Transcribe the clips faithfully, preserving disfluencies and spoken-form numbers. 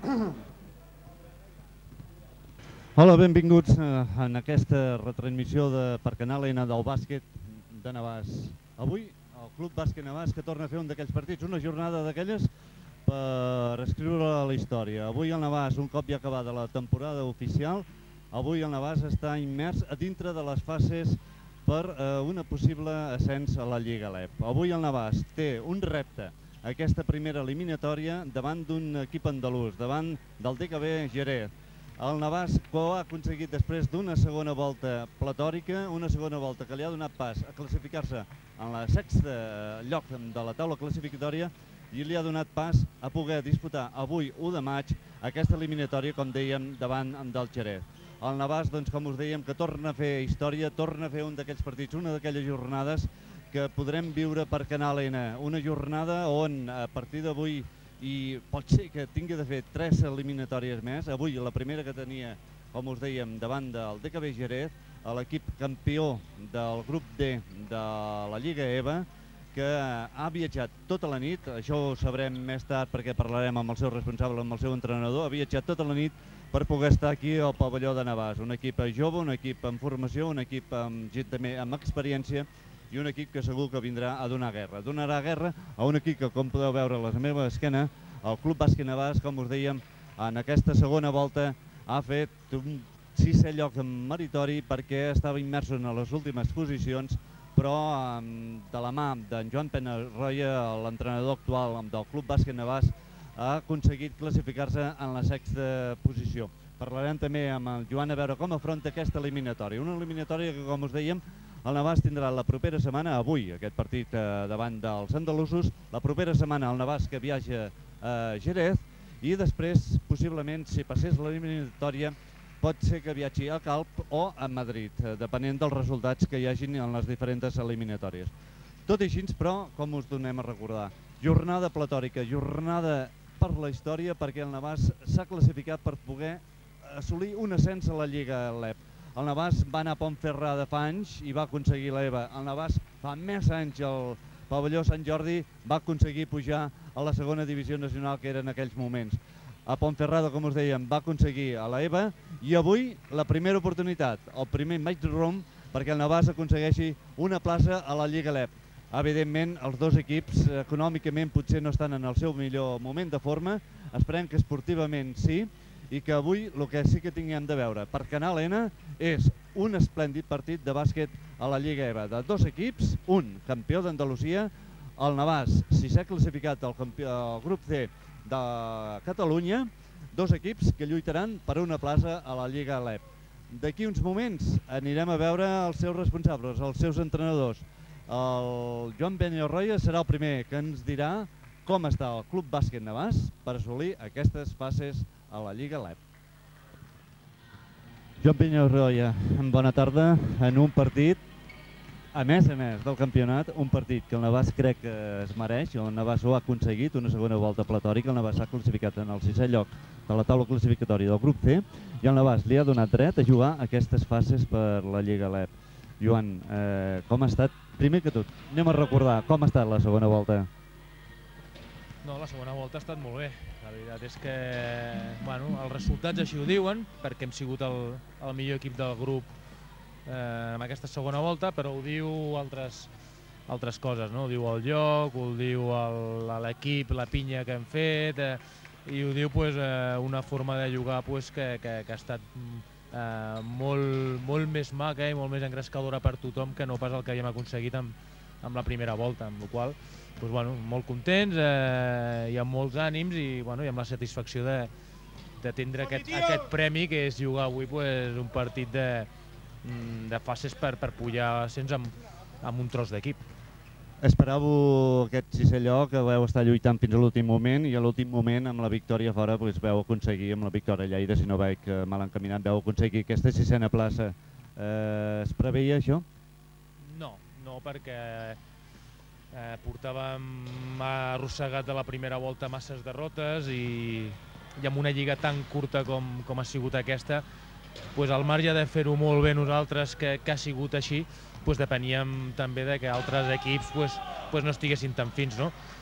Hola, benvinguts en aquesta retransmissió per Canal N del bàsquet de Navàs. Avui el Club Bàsquet Navàs que torna a fer un d'aquells partits, una jornada d'aquelles per escriure la història. Avui el Navàs, un cop ja acabada la temporada oficial, avui el Navàs està immers a dintre de les fases per una possible ascens a la Lliga L E P. Avui el Navàs té un repte, aquesta primera eliminatòria, davant d'un equip andalús, davant del D K B Jerez. El Navàs ho ha aconseguit després d'una segona volta platòrica, una segona volta que li ha donat pas a classificar-se en la sexta lloc de la taula classificatòria i li ha donat pas a poder disputar avui, u de maig, aquesta eliminatòria, com dèiem, davant del Jerez. El Navàs, doncs, com us dèiem, que torna a fer història, torna a fer un d'aquells partits, una d'aquelles jornades que podrem viure per Canal N. Una jornada on, a partir d'avui, i pot ser que tingui de fer tres eliminatòries més. Avui la primera que tenia, com us dèiem, davant del D K B Jerez, l'equip campió del grup D de la Lliga E V A, que ha viatjat tota la nit, això ho sabrem més tard perquè parlarem amb el seu responsable, amb el seu entrenador, ha viatjat tota la nit per poder estar aquí al pavelló de Navàs. Un equip jove, un equip en formació, un equip amb gent també amb experiència i un equip que segur que vindrà a donar guerra. Donarà guerra a un equip que, com podeu veure a la meva esquena, el Club Bàsquet Navàs, com us dèiem, en aquesta segona volta ha fet un sisè lloc meritori perquè estava immers en les últimes posicions, però de la mà d'en Joan Penarroia, l'entrenador actual del Club Bàsquet Navàs, ha aconseguit classificar-se en la sexta posició. Parlarem també amb el Joan a veure com afronta aquesta eliminatòria. Una eliminatòria que, com us dèiem, el Navàs tindrà la propera setmana, avui, aquest partit davant dels andalusos, la propera setmana el Navàs que viatja a Jerez i després, possiblement, si passés l'eliminatòria, pot ser que viatgi a Calp o a Madrid, depenent dels resultats que hi hagin en les diferents eliminatòries. Tot i així, però, com us donem a recordar, jornada platòrica, jornada per la història perquè el Navàs s'ha classificat per poder assolir un ascens a la Lliga L E P. El Navàs va anar a Pontferrada fa anys i va aconseguir l'E V A. El Navàs fa més anys al pavelló Sant Jordi va aconseguir pujar a la segona divisió nacional que era en aquells moments. A Pontferrada, com us dèiem, va aconseguir a l'E V A i avui la primera oportunitat, el primer match room perquè el Navàs aconsegueixi una plaça a la Lliga L E P. Evidentment, els dos equips econòmicament potser no estan en el seu millor moment de forma, esperem que esportivament sí, i que avui el que sí que tinguem de veure per Canal N és un esplèndid partit de bàsquet a la Lliga E V A de dos equips, un campió d'Andalusia, el Navàs, si s'ha classificat al grup C de Catalunya, dos equips que lluitaran per una plaça a la Lliga L E P. D'aquí uns moments anirem a veure els seus responsables, els seus entrenadors. El Joan Penarroia serà el primer que ens dirà com està el Club Bàsquet Navàs per assolir aquestes fases a la Lliga L E P. Joan Penarroia, bona tarda. En un partit, a més a més del campionat, un partit que el Navàs crec que es mereix, el Navàs ho ha aconseguit, una segona volta platòrica, el Navàs s'ha classificat en el sisè lloc de la taula classificatòria del grup C i el Navàs li ha donat dret a jugar aquestes fases per la Lliga L E P. Joan, com ha estat? Primer que tot, anem a recordar com ha estat la segona volta. No, la segona volta ha estat molt bé. La veritat és que els resultats així ho diuen, perquè hem sigut el millor equip del grup en aquesta segona volta, però ho diu altres coses, ho diu el lloc, ho diu l'equip, la pinya que hem fet, i ho diu una forma de jugar que ha estat molt més maca i molt més engrescadora per tothom que no pas el que havíem aconseguit amb la primera volta, amb la qual cosa molt contents i amb molts ànims i amb la satisfacció de tindre aquest premi que és jugar avui un partit de fases per pujar ascens amb un tros d'equip. Esperàveu aquest sisè lloc, que vau estar lluitant fins a l'últim moment i a l'últim moment amb la victòria fora vau aconseguir, amb la victòria a Lleida, si no veig mal encaminat, vau aconseguir aquesta sisena plaça. Es preveia això? No, no perquè portàvem arrossegat a la primera volta masses derrotes i amb una lliga tan curta com ha sigut aquesta, al marge de fer-ho molt bé nosaltres, que ha sigut així, depeníem també que altres equips no estiguessin tan fins.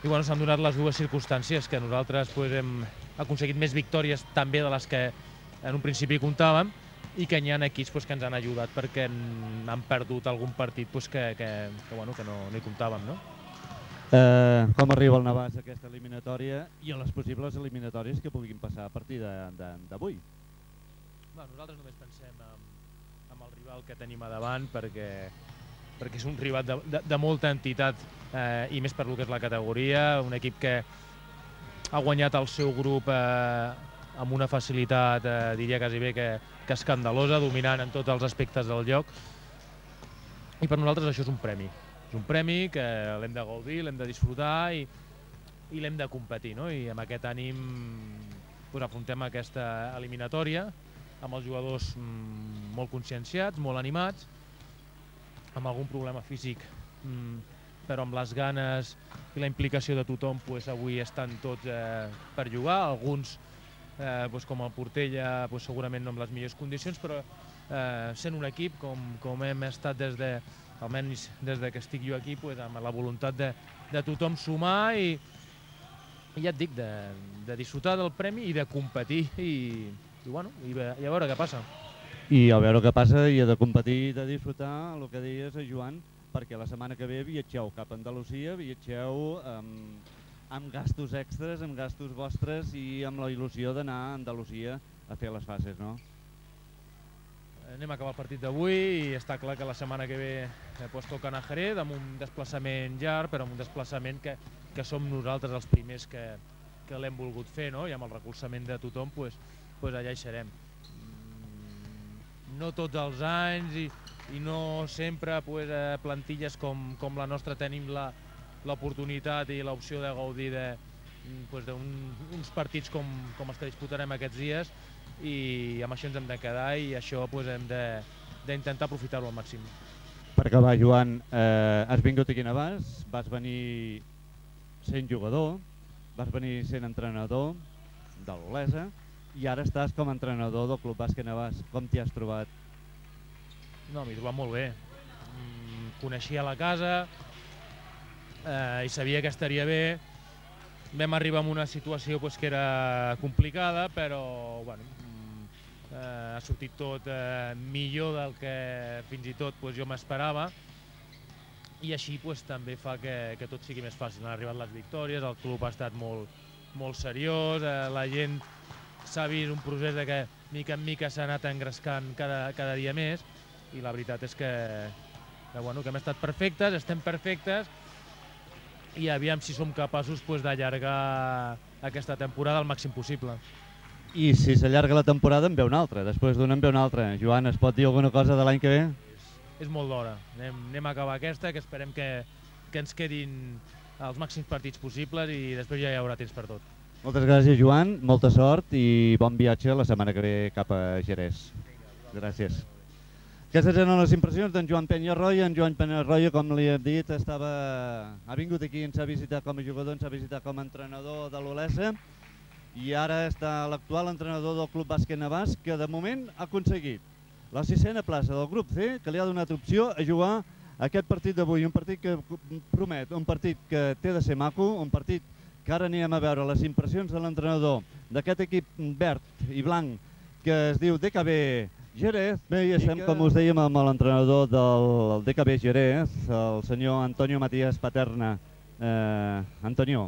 i bueno, s'han donat les dues circumstàncies, que nosaltres pues, hem aconseguit més victòries també de les que en un principi comptàvem, i que hi ha equips pues, que ens han ajudat perquè han perdut algun partit pues, que, que, que, bueno, que no, no hi comptàvem. No? Eh, com arriba el Navàs a aquesta eliminatòria i a les possibles eliminatòries que puguin passar a partir d'avui? Bueno, nosaltres només pensem en, en el rival que tenim a davant perquè, perquè és un rival de, de, de molta entitat eh, i més per lo que és la categoria, un equip que ha guanyat el seu grup eh, amb una facilitat, eh, diria quasi bé, que, que escandalosa, dominant en tots els aspectes del joc. I per nosaltres això és un premi. És un premi que l'hem de gaudir, l'hem de disfrutar i, i l'hem de competir. No? I amb aquest ànim pues, afrontem aquesta eliminatòria amb els jugadors mm, molt conscienciats, molt animats, amb algun problema físic, mm, però amb les ganes i la implicació de tothom pues, avui estan tots eh, per jugar. Alguns Eh, pues com el Portella pues segurament no amb les millors condicions, però eh, sent un equip com, com hem estat des de, almenys des de que estic jo aquí, pues, amb la voluntat de, de tothom sumar i, i ja et dic, de, de disfrutar del premi i de competir i, i, bueno, i, i a veure què passa. I a veure què passa i de competir i de disfrutar el que deies, Joan, perquè la setmana que ve viatgeu cap a Andalusia, viatgeu amb... amb gastos extras, amb gastos vostres i amb la il·lusió d'anar a Andalusia a fer les fases, no? Anem a acabar el partit d'avui i està clar que la setmana que ve eh, pues, toca anar a Jerez amb un desplaçament llarg, però amb un desplaçament que, que som nosaltres els primers que, que l'hem volgut fer, no? I amb el recolzament de tothom, pues, pues allà hi serem. No tots els anys i, i no sempre pues, eh, plantilles com, com la nostra tenim la l'oportunitat i l'opció de gaudir d'uns pues, un, partits com, com els que disputarem aquests dies i amb això ens hem de quedar i això pues, hem d'intentar aprofitar-ho al màxim. Per acabar, Joan, eh, has vingut aquí a Navàs, vas venir sent jugador, vas venir sent entrenador de l'Olesa i ara estàs com a entrenador del Club Bàsquet Navàs. Com t'hi has trobat? No, m'hi he trobat molt bé. Coneixia la casa, Eh, i sabia que estaria bé. Vam arribar a una situació pues, que era complicada, però bueno, eh, ha sortit tot eh, millor del que fins i tot pues, jo m'esperava i així pues, també fa que, que tot sigui més fàcil. Han arribat les victòries, el club ha estat molt, molt seriós, eh, la gent s'ha vist un procés de que mica en mica s'ha anat engrescant cada, cada dia més i la veritat és que, que, bueno, que hem estat perfectes, estem perfectes i aviam si som capaços pues, d'allargar aquesta temporada al màxim possible. I si s'allarga la temporada en ve una altra, després d'una en ve una altra. Joan, es pot dir alguna cosa de l'any que ve? És, és molt d'hora. Anem, anem a acabar aquesta, que esperem que, que ens quedin els màxims partits possibles i després ja hi haurà temps per tot. Moltes gràcies, Joan, molta sort i bon viatge la setmana que ve cap a Jerez. Gràcies. Aquestes eren les impressions d'en Joan Penyarroia. En Joan Penyarroia, com li he dit, estava... ha vingut aquí, ens ha visitat com a jugador, ens ha visitat com a entrenador de l'Olesa i ara està l'actual entrenador del Club Bàsquet Navàs, que de moment ha aconseguit la sisena plaça del grup C, que li ha donat opció a jugar aquest partit d'avui, un partit que promet, un partit que té de ser maco, un partit que ara anirem a veure les impressions de l'entrenador d'aquest equip verd i blanc que es diu D K B Jerez. Bé, i estem, com us dèiem, amb l'entrenador del D K B Jerez, el senyor Antonio Matías Paterna. Eh, Antonio,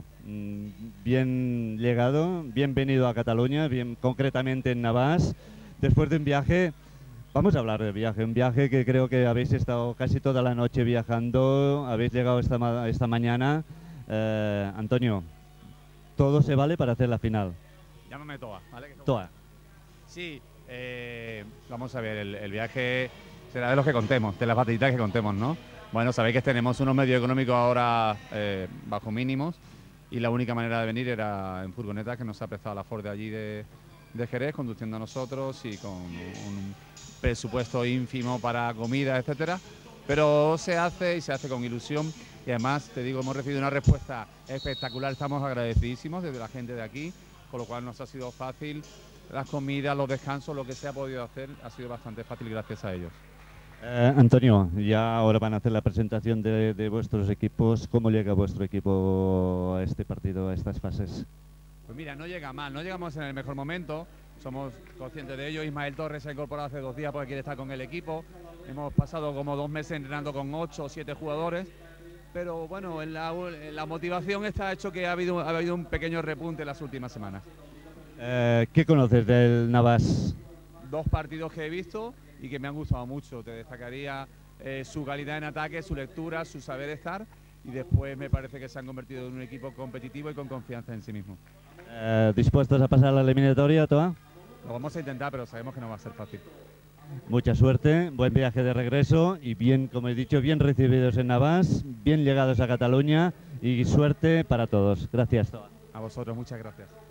bien llegado, bienvenido a Cataluña, bien, concretamente en Navàs, después de un viaje. Vamos a hablar de viaje, un viaje que creo que habéis estado casi toda la noche viajando, habéis llegado esta, ma esta mañana. Eh, Antonio, todo se vale para hacer la final. Llámame Toa, ¿vale? Toa. Sí, eh, vamos a ver, el, el viaje será de los que contemos, de las batallitas que contemos, ¿no? Bueno, sabéis que tenemos unos medios económicos ahora eh, bajo mínimos y la única manera de venir era en furgoneta que nos ha prestado la Ford de allí de, de Jerez, conduciendo a nosotros y con un presupuesto ínfimo para comida, etcétera. Pero se hace y se hace con ilusión y además, te digo, hemos recibido una respuesta espectacular, estamos agradecidísimos desde la gente de aquí, con lo cual nos ha sido fácil las comidas, los descansos, lo que se ha podido hacer ha sido bastante fácil gracias a ellos. Eh, Antonio, ya ahora van a hacer la presentación de, de vuestros equipos. ¿Cómo llega vuestro equipo a este partido, a estas fases? Pues mira, no llega mal, no llegamos en el mejor momento, somos conscientes de ello. Ismael Torres se ha incorporado hace dos días porque quiere estar con el equipo. Hemos pasado como dos meses entrenando con ocho o siete jugadores, pero bueno, en la, en la motivación está hecho que ha habido, ha habido un pequeño repunte en las últimas semanas. Eh, ¿Qué conoces del Navas? Dos partidos que he visto y que me han gustado mucho. Te destacaría eh, su calidad en ataque, su lectura, su saber estar, y después me parece que se han convertido en un equipo competitivo y con confianza en sí mismo. Eh, ¿Dispuestos a pasar a la eliminatoria, Toa? Lo vamos a intentar, pero sabemos que no va a ser fácil. Mucha suerte, buen viaje de regreso y bien, como he dicho, bien recibidos en Navas, bien llegados a Cataluña y suerte para todos. Gracias, Toa. A vosotros, muchas gracias.